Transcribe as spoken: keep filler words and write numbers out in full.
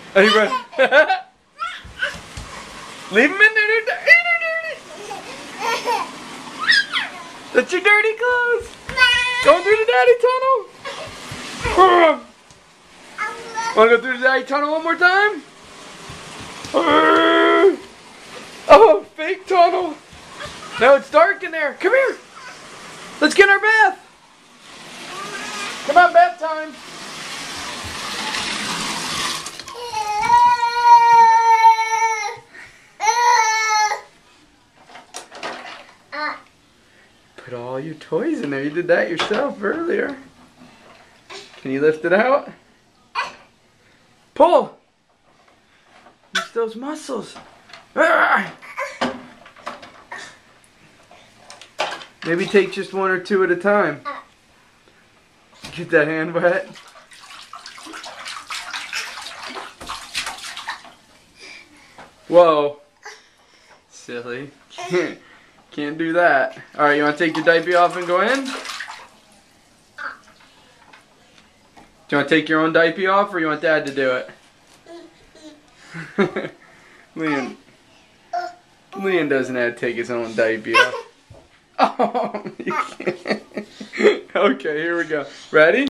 Are you ready? Leave them in there. They're dirty. They're dirty. That's your dirty clothes. Going through the daddy tunnel. Want to go through the daddy tunnel one more time? Oh, fake tunnel. No, it's dark in there. Come here. Let's get our bath. Come on, bath time. Put all your toys in there. You did that yourself earlier. Can you lift it out? Pull. Use those muscles. Maybe take just one or two at a time. Get that hand wet. Whoa. Silly. Can't, can't do that. Alright, you want to take your diaper off and go in? Do you want to take your own diaper off, or you want Dad to do it? Liam. Liam doesn't have to take his own diaper off. Oh, you can't. Okay, here we go. Ready?